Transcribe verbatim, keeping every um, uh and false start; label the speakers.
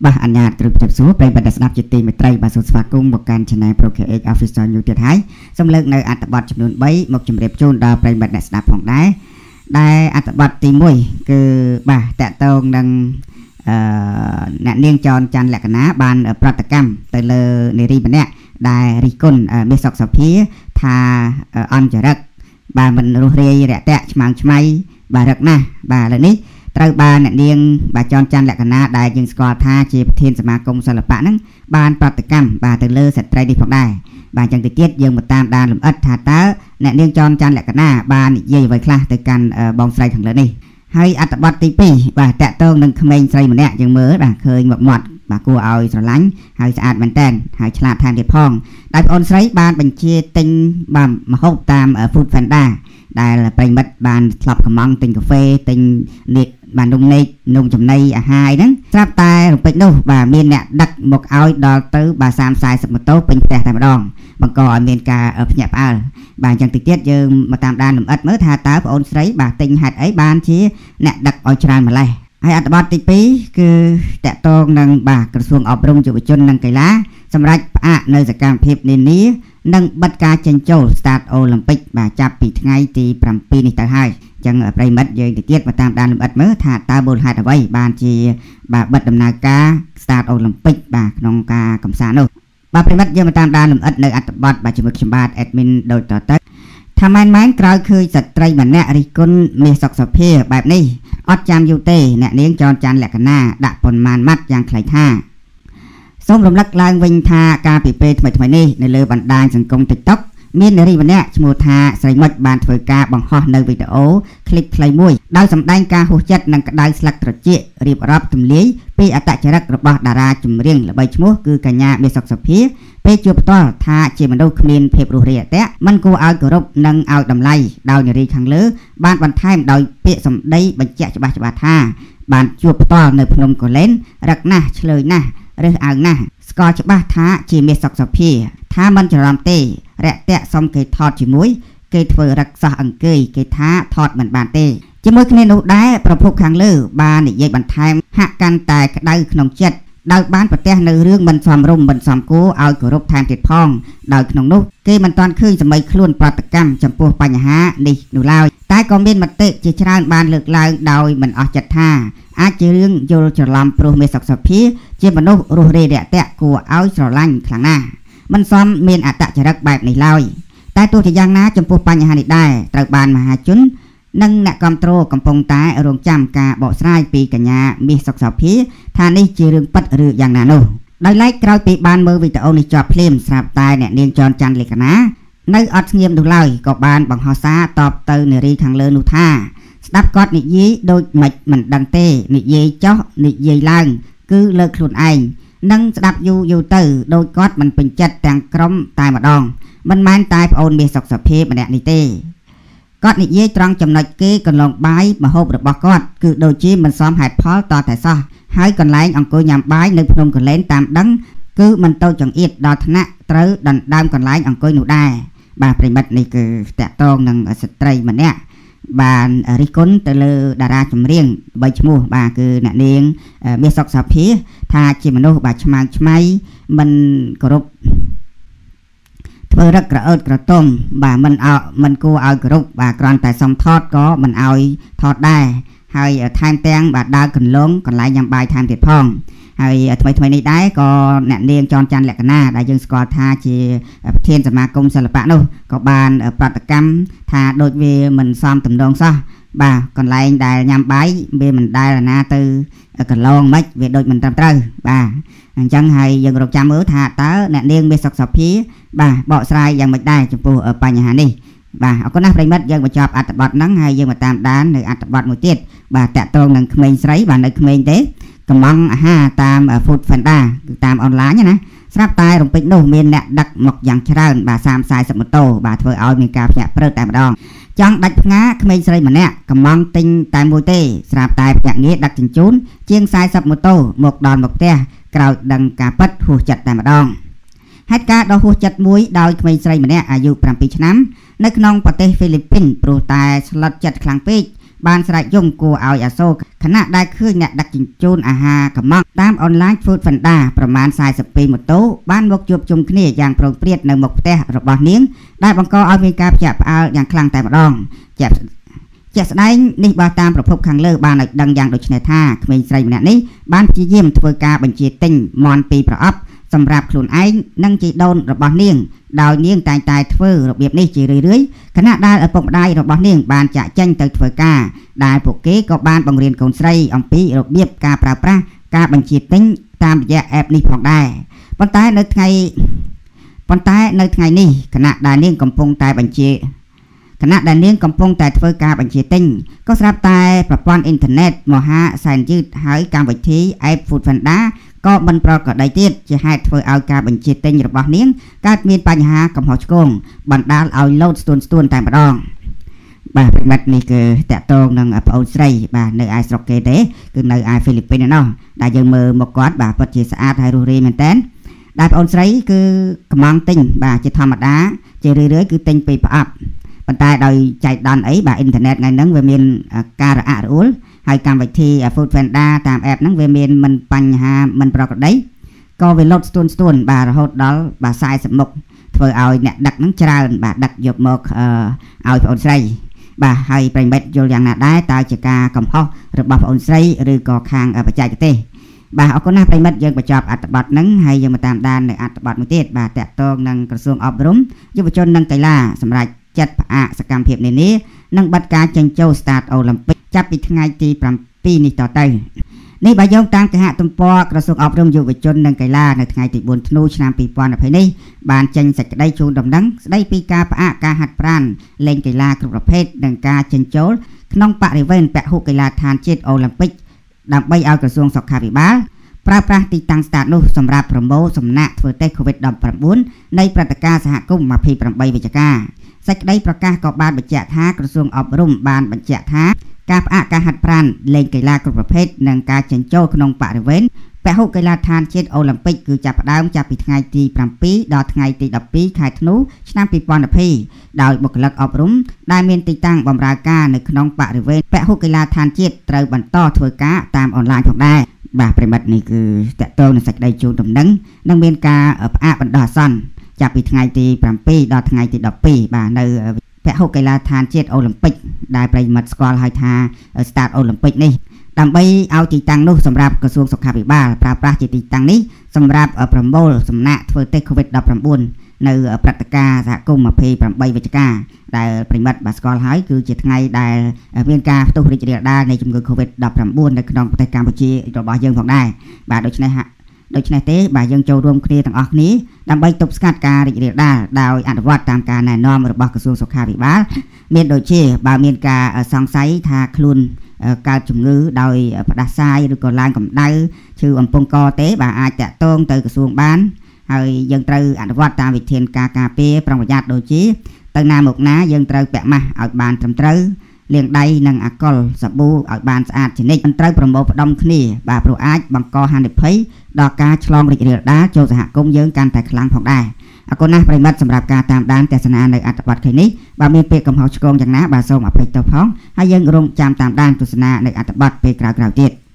Speaker 1: Bah Anya trục chụp số bay bật snap chỉ tìm tray bà số phạt cung một can channel Pro K X Official như tiệt hải xong lực nơi ăn tập bọt chụp nón bấy một chụp đẹp chôn đào bay bật snap phòng đá đai ăn tập bọt tìm mùi cứ bà tẹt tông đang nạn niên tròn chăn lẹ ná bàn ở Protacam từ lơ neri bên nè đai ricon mê sọc sọc phía tha on chở đất bà mình rù rê rẹ tẹt mang chmay bà rực na bà là níត្រូវបានអ្នកនាងបាទចនច័ន្ទលក្ខណៈដែលយើងស្គាល់ថាជាប្រធានសមាគមសិល្បៈហ្នឹងបានប្រតិកម្មបាទទៅលើស្ត្រីនេះផងដែរបាទអញ្ចឹងទៅទៀតយើងមកតាមដានលម្អិតថាតើអ្នកនាងចនច័ន្ទលក្ខណៈបាននិយាយអ្វីខ្លះទៅកាន់បងស្រីខាងលើនេះហើយអត្ថបទទីពីរបាទតាក់ទងនឹងក្មេងស្រីម្នាក់យើងមើលបាទឃើញមកមាត់បាទគួរឲ្យស្រឡាញ់ហើយស្អាតមែនតើហើយឆ្លាតថែមទៀតផងដែលបងអូនស្រីបានបញ្ជាទិញបាទម្ហូបតាម Food Panda ដែលប្រិមិត្តបានឆ្លប់កំងទិញកាហ្វេទិញនេះបាននំនេកនំចំណីអាហារហ្នឹងស្រាប់តែរំពេចនោះបាទមានអ្នកដឹកមកឲ្យដល់ទៅបាទសាមសាយសិបម៉ូតូពេញផ្ទះតែម្ដងបង្កឲ្យមានការភ្ញាក់ផ្អើលបាទអញ្ចឹងតិចទៀតយើងមកតាមដានលម្អិតមើលថាតើបងអូនស្រីបាទទិញហេតុអីបានជាអ្នកដឹកឲ្យច្រើនម្លេះហើយអត្ថបទទីពីរគឺតកតងនឹងបាទក្រសួងអប់រំយុវជននិងកីឡាសម្រាប់ផ្អាកនៅសកម្មភាពនានានិងបិទការចេញចូល Start Olympic បាទចាប់ពីថ្ងៃទីប្រាំពីរនេះទៅហើយអញ្ចឹងប្រិមិត្តយើងទៅទៀតមកតាមដានលម្អិតមើលថាតើមូលហេតុអ្វីបានជាបាទបិទដំណើរការ Start Olympic បាទក្នុងការកំសាន្តនោះបាទប្រិមិត្តយើងមកតាមដានលម្អិតនៅអត្ថបទបាទជាមួយខ្ញុំបាទ Admin ដូចតទៅថាម៉ែនម៉ែនក្រោយឃើញស្ត្រីម្នាក់រិះគន់មាសសុកសុភាបែបនេះអត់ចាំយូរទេអ្នកនាងចនច័ន្ទលក្ខណៈដាក់ប៉ុន្មានម៉ាត់យ៉ាងខ្លីថាសូមរំលឹកឡើងវិញថាការពីពេលថ្មីថ្មីនេះនៅលើបណ្ដាញសង្គម TikTok មាននារីម្នាក់ឈ្មោះថាស្រីមុចបានធ្វើការបង្ហោះនៅវីដេអូឃ្លីបខ្លីមួយដោយសម្ដែងការហួសចិត្តនិងក្តៅស្លឹកត្រចៀករៀបរាប់ទម្លាយពីអត្តចរិតរបស់តារាចម្រៀងល្បីឈ្មោះគឺកញ្ញាមាសសុកសុភាពេលជួបផ្ទាល់ថាជាមនុស្សគ្មានភាពរស់រាយអតៈមិនគួរឲ្យគោរពនិងឲ្យតម្លៃដោយនារីខាងលើបានបន្ថែមដោយពាក្យសម្ដីបញ្ជាក់ច្បាស់ច្បាស់ថាបានជួបផ្ទាល់នៅភ្នំកូលែនរឹកណាស់ឆ្លើយណាស់រើសអើងណាស់ស្គាល់ច្បាស់ថាជាមាសសុកសុភាថាមិនច្រឡំទេរាក់ទាក់សុំគេថតជាមួយគេធ្វើរឹកសោះអង្គើយគេថាថតមិនបានទេជាមួយគ្នានោះដែរប្រភពខាងលើបាននិយាយបន្ថែមហាក់កាន់តែក្តៅក្នុងចិត្តដោយបានប្រទះនៅរឿងមិនសមរម្យមិនសមគួរឲ្យគោរពថែមទៀតផងដោយក្នុងនោះគេមិនទាន់ឃើញសម័យខ្លួនប្រតិកម្មចំពោះបញ្ហានេះនោះឡើយតែក៏មានមតិជាច្រើនបានលើកឡើងដោយមិនអស់ចិត្តថាអាចជារឿងយល់ច្រឡំព្រោះមេសុកសុភាជាមនុស្សរស់រាយរាក់ទាក់គួរឲ្យស្រឡាញ់ខ្លាំងណាស់មិនសមមានអត្តចរិតបែបនេះឡើយតែទោះជាយ៉ាងណាចំពោះបញ្ហានេះដែរត្រូវបានមហាជននិងអ្នកគ្រប់គ្រងកំពុងតែរងចាំការបកស្រាយពីកញ្ញាមាសសុកសុភាថានេះជារឿងពិតឬយ៉ាងណានោះដោយឡែកក្រោយពីបានមើលវីដេអូនេះជាប់ភ្លាមស្រាប់តែអ្នកនាងចនច័ន្ទលក្ខណៈនៅអត់ស្ងៀមនោះឡើយក៏បានបង្ហោះសារតបទៅនារីខាងលើនោះថាស្ដាប់គាត់និយាយដូចមិនមិនដឹងទេនិយាយចោះនិយាយឡើងគឺលើកខ្លួនឯងនឹងស្ដាប់យូរយូរទៅដូចគាត់មិនពេញចិត្តទាំងក្រុមតែម្ដងមិនមែនតែប្អូនមាសសុកសុភាម្នាក់នេះទេគាត់និយាយត្រង់ចំណុចគេកន្លងបាយមហូបរបស់គាត់គឺដូចជាមិនសមហេតុផលតតែសោះហើយកន្លែងអង្គុយញ៉ាំបាយនៅភ្នំកលែនតាមដឹងគឺមិនទៅចង្អៀតដល់ថ្នាក់ត្រូវដណ្ដើមកន្លែងអង្គុយនោះដែរបាទប្រិមិត្តនេះគឺតាក់ទងនឹងស្ត្រីម្នាក់បានរិះគន់ទៅលើតារាចម្រៀងបីឈ្មោះបាទគឺអ្នកនាងមាសសុកសុភាថាជាមនុស្សបាទឆ្មាំងឆ្មៃមិនគោរពធ្វើរឹកក្រអឺតក្រទុំបាទមិនអោមិនគួរឲ្យគោរពបាទគ្រាន់តែសុំថតក៏មិនឲ្យថតដែរហើយថែមទាំងបាទដើរកន្លងកន្លែងញ៉ាំបាយថែមទៀតផងហើយថ្មីថ្មីនេះដែរក៏អ្នកនាងចនច័ន្ទលក្ខណៈដែលយើងស្គាល់ថាជាប្រធានសមាគមសិល្បៈនោះក៏បានប្រតិកម្មថាដូចវាមិនសមទំនងសោះបាទកន្លែងដែលញ៉ាំបាយវាមិនដែលណាទៅកន្លងមិនវាដូចមិនត្រឹមត្រូវបាទអញ្ចឹងហើយយើងរកចាំមើលថាតើអ្នកនាងមាសសុកសុភាបាទបកស្រាយយ៉ាងម៉េចដែរចំពោះបញ្ហានេះបាទអរគុណណាស់ប្រិមិត្តយើងបញ្ចប់អត្ថបទហ្នឹងហើយយើងមកតាមដាននៅអត្ថបទមួយទៀតបាទតាក់ទងនឹងក្មេងស្រីបាទនៅក្មេងទេកំងអាហារតាម Food Panda គឺតាមអនឡាញណាស្រាប់តែរំពេចនោះមានអ្នកដឹកមកយ៉ាងច្រើនបាទសាមសាយសិបម៉ូតូបាទធ្វើឲ្យមានការភ្ញាក់ព្រឹកតែម្ដងចង់ដាច់ផ្ងាក្មេងស្រីម្នាក់កំងទិញតែមួយទេស្រាប់តែភ្នាក់ងារដឹកជញ្ជូនជាងសាយសិបម៉ូតូមកដល់មកផ្ទះក្រោយដឹងការពិតហួសចិត្តតែម្ដងហេតុការណ៍ដ៏ហួសចិត្តមួយដោយក្មេងស្រីម្នាក់អាយុប្រាំពីរឆ្នាំនៅក្នុងប្រទេសហ្វីលីពីនព្រោះតែស្លុតចិត្តខ្លាំងពេកបានស្រែកយំគួរឲ្យអាសូរខណៈដែលឃើញអ្នកដឹកជញ្ជូនអាហារកំងតាមអនឡាញ Food Panda ប្រមាណសាយសិបពីរម៉ូតូបានមកជួបជុំគ្នាយ៉ាងប្រងព្រាតនៅមុខផ្ទះរបស់នាងដែលបង្កឲ្យមានការភ្ញាក់ផ្អើលយ៉ាងខ្លាំងតែម្ដងជាក់ជាក់ស្ដែងនេះបើតាមប្រភពខាងលើបានឲ្យដឹងយ៉ាងដូចនេះថាក្មេងស្រីម្នាក់នេះបានព្យាយាមធ្វើការបញ្ជាទិញមន់ពីប្រអប់សម្រាប់ខ្លួនឯងនិងជីដូនរបស់នាងដោយនាងតែងតែធ្វើរបៀបនេះជារឿយៗខណៈដែលឪពុកម្ដាយរបស់នាងបានចាក់ចេញទៅធ្វើការដែលពួកគេក៏បានបង្រៀនកូនស្រីអំពីរបៀបការប្រើប្រាស់ការបញ្ជាទិញតាមរយៈ app នេះផងដែរប៉ុន្តែនៅថ្ងៃប៉ុន្តែនៅថ្ងៃនេះខណៈដែលនាងកំពុងតែបញ្ជាខណៈដែលនាងកំពុងតែធ្វើការបញ្ជាទិញក៏ស្រាប់តែប្រព័ន្ធអ៊ីនធឺណិតមហាសែនយឺតហើយកម្មវិធី app Food Panda ក៏មិនប្រក្រតីទៀតជាហេតុធ្វើឲ្យការបញ្ជាទិញរបស់នាងកើតមានបញ្ហាកំហុសឆ្គងបណ្ដាលឲ្យលោតស្ទួនស្ទួនតែម្ដងបាទប្រិមិត្តនេះគឺតាក់ទងនឹងប្អូនស្រីបាទនៅឯស្រុកគេទេគឺនៅឯហ្វីលីពីនណោះដែលយើងមើលមកគាត់បាទពិតជាស្អាតហើយរស់រាយមែនតើដែលប្អូនស្រីគឺកំងទិញបាទជាធម្មតាជារឿយៗគឺទិញពីប្រអប់ប៉ុន្តែដោយចែកដន្យអីបាទអ៊ីនធឺណិតថ្ងៃហ្នឹងវាមានការរអាក់រអួលហើយកម្មវិធី Food Panda តាម app ហ្នឹងវាមានមិនបញ្ហាមិនប្រក្រតីក៏វាលុតស្ទួនស្ទួនបាទរហូតដល់បាទសាយសិបមុខធ្វើឲ្យអ្នកដឹកហ្នឹងច្រើនបាទដឹកយកមកឲ្យប្អូនស្រីបាទហើយប្រិមិត្តយល់យ៉ាងណាដែរតើជាការកំហុសរបស់ប្អូនស្រីឬក៏ខាងបច្ចេកទេសបាទអរគុណណាស់ប្រិមិត្តយើងបញ្ចប់អត្ថបទហ្នឹងហើយយើងមកតាមដាននៅអត្ថបទមួយទៀតបាទតាក់ទងនឹងក្រសួងអប់រំយុវជននិងកីឡាសម្រាប់ចាត់ផ្អាកសកម្មភាពនានានិងបិទការចេញចូល Start Olympic ចាប់ពីថ្ងៃទីប្រាំពីរនេះតទៅនេះបើយោងតាមគេហទំព័រក្រសួងអប់រំយុវជននិងកីឡានៅថ្ងៃទីបួនធ្នូឆ្នាំពីរពាន់ยี่สิบនេះបានចេញសេចក្តីជូនដំណឹងស្តីពីការផ្អាកការហាត់ប្រាណលេងកីឡាគ្រប់ប្រភេទនិងការចេញចូលក្នុងបរិវេណពហុកីឡដ្ឋានជាតិអូឡ িম্প ពិកដើម្បីឲ្យក្រសួងសុខាភិបាលប្រើប្រាស់ទីតាំង Start នោះសម្រាប់ប្រមូលសំណាក់ធ្វើតេស្ត COVID ដប់ប្រាំបួន នៃព្រឹត្តិការណ៍សហគមន៍ยี่สิบแปดវិច្ឆិកាសេចក្តីប្រកាសក៏បានបញ្ជាក់ថាក្រសួងអប់រំបានបញ្ជាក់ថាការផ្អាកការហាត់ប្រាណលេងកីឡាគ្រប់ប្រភេទនិងការចេញចូលក្នុងបរិវេណពហុកីឡដ្ឋានជាតិអូឡ িম্প ពិកគឺចាប់ផ្ដើមចាប់ពីថ្ងៃទីប្រាំពីរដល់ថ្ងៃទីដប់ពីរខែធ្នូឆ្នាំពីរពាន់ยี่สิบដោយបុគ្គលិកអប់រំដែលមានទីតាំងបម្រើការនៅក្នុងបរិវេណពហុកីឡដ្ឋានជាតិត្រូវបន្តធ្វើការតាមអនឡាញផងដែរបាទប្រិមិត្តនេះគឺតកតងនឹងសេចក្តីជូនដំណឹងនិងមានការផ្អាកបណ្ដោះអាសន្នចាប់ពីថ្ងៃទីប្រាំពីរដល់ថ្ងៃទីដប់ពីរបាទនៅពហុកីឡដ្ឋានជាតិអូឡ িম্প ពិកដែលប្រិមិត្តស្គាល់ហើយថា Start Olympic នេះដើម្បីឲ្យទីតាំងនោះសម្រាប់ក្រសួងសុខាភិបាលប្រើប្រាស់ជាទីតាំងនេះសម្រាប់ប្រមូលសំណាក់ធ្វើតេស្ត COVID ដប់ប្រាំបួន នៅព្រឹត្តិការណ៍សហគមន៍ยี่สิบแปดវិច្ឆិកាដែលប្រិមិត្តបានស្គាល់ហើយគឺជាថ្ងៃដែលមានការផ្ទុះរីករាលដាលនៃជំងឺ COVID ដប់ប្រាំបួន នៅក្នុងប្រទេសកម្ពុជារបស់យើងផងដែរបាទដូច្នេះដូច្នេះទេបាទយើងចូលរួមគ្នាទាំងអស់គ្នាដើម្បីទប់ស្កាត់ការរីករាលដាលដោយអនុវត្តតាមការណែនាំរបស់ក្រសួងសុខាភិបាលមានដូចជាបើមានការសង្ស័យថាខ្លួនកើតជំងឺដោយផ្ដាសាយឬក៏ឡើងកម្ដៅឈឺអំពង់កទេបាទអាចតាក់ទងទៅក្រសួងបានហើយយើងត្រូវអនុវត្តតាមវិធានការការពារប្រុងប្រយ័ត្នដូចជាទៅណាមកណាយើងត្រូវពាក់ម៉ាស់ឲ្យបានត្រឹមត្រូវលាងដៃនិងអាល់កុលសាប៊ូឲ្យបានស្អាតជានិច្ចមិនត្រូវប្រមូលផ្ដុំគ្នាបាទព្រោះអាចបង្កហានិភ័យដល់ការឆ្លងរីករាលដាលចូលសហគមន៍យើងកាន់តែខ្លាំងផងដែរអរគុណណាស់ប្រិមិត្តសម្រាប់ការតាមដានទស្សនានៅអត្ថបទឃើញនេះបើមានពាក្យកំហុសឆ្គងយ៉ាងណាបាទសូមអភ័យទោសផងហើយយើងរងចាំតាមដានទស្សនានៅអត្ថបទពេលក្រោយៗទៀត